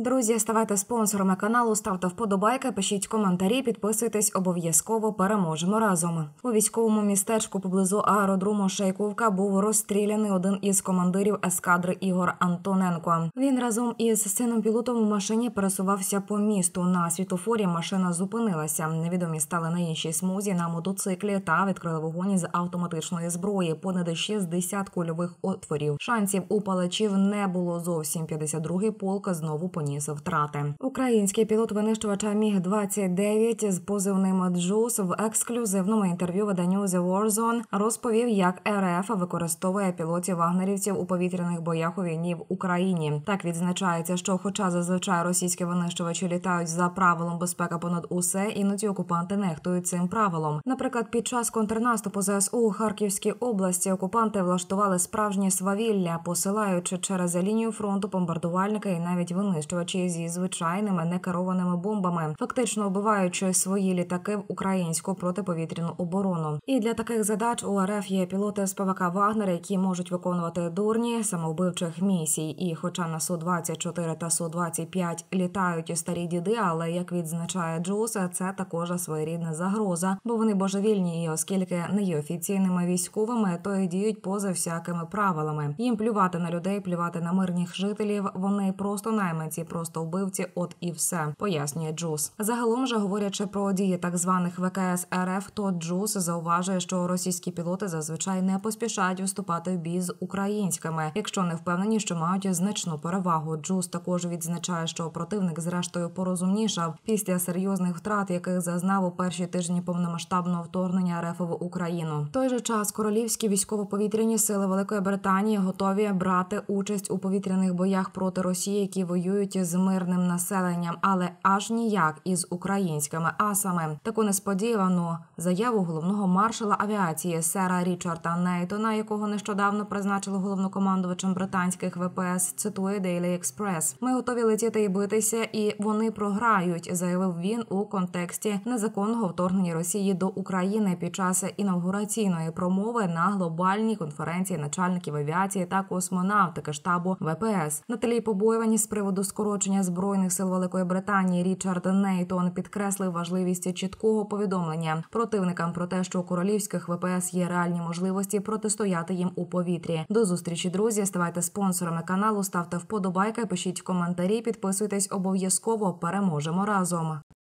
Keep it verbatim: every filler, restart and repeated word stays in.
Друзі, ставайте спонсорами каналу, ставте вподобайки, пишіть коментарі, підписуйтесь, обов'язково переможемо разом. У військовому містечку поблизу аеродрому Шейковка був розстріляний один із командирів ескадри Ігор Антоненко. Він разом із сином пілотом у машині пересувався по місту. На світлофорі машина зупинилася. Невідомі стали на іншій смузі на мотоциклі та відкрили вогонь з автоматичної зброї. Понад шістдесят кульових отворів. Шансів у палачів не було зовсім. п'ятдесят другий полк знову поніс втрати. Український пілот-винищувача Міг двадцять дев'ять з позивним «Джус» в ексклюзивному інтерв'ю виданню The War Zone розповів, як РФ використовує пілотів-вагнерівців у повітряних боях у війні в Україні. Так відзначається, що хоча зазвичай російські винищувачі літають за правилом безпека понад усе, іноді окупанти нехтують цим правилом. Наприклад, під час контрнаступу ЗСУ у Харківській області окупанти влаштували справжнє свавілля, посилаючи через лінію фронту бомбардувальники і навіть винищувачі зі звичайними некерованими бомбами, фактично вбиваючи свої літаки в українську протиповітряну оборону. І для таких задач у РФ є пілоти з ПВК «Вагнер», які можуть виконувати дурні самовбивчих місій. І хоча на Су двадцять чотири та Су двадцять п'ять літають старі діди, але, як відзначає Джус, це також своєрідна загроза, бо вони божевільні, і оскільки не є офіційними військовими, то й діють поза всякими правилами. Їм плювати на людей, плювати на мирних жителів, вони просто найманці, просто вбивці, от і все, пояснює Джус. Загалом же, говорячи про дії так званих ВКС РФ, то Джус зауважує, що російські пілоти зазвичай не поспішають вступати в бій з українськими, якщо не впевнені, що мають значну перевагу. Джус також відзначає, що противник зрештою порозумнішав після серйозних втрат, яких зазнав у перші тижні повномасштабного вторгнення РФ в Україну. В той же час королівські військово-повітряні сили Великої Британії готові брати участь у повітряних боях проти Росії, які воюють з мирним населенням, але аж ніяк із українськими асами. Таку несподівану заяву головного маршала авіації сера Річарда Нейтона, якого нещодавно призначили головнокомандувачем британських ВПС, цитує Daily Express. «Ми готові летіти і битися, і вони програють», заявив він у контексті незаконного вторгнення Росії до України під час інавгураційної промови на глобальній конференції начальників авіації та космонавтики штабу ВПС. На тлі побоювань з приводу скорочення Збройних сил Великої Британії Річард Нейтон підкреслив важливість чіткого повідомлення противникам про те, що у королівських ВПС є реальні можливості протистояти їм у повітрі. До зустрічі, друзі, ставайте спонсорами каналу, ставте вподобайки, пишіть коментарі, підписуйтесь обов'язково, переможемо разом.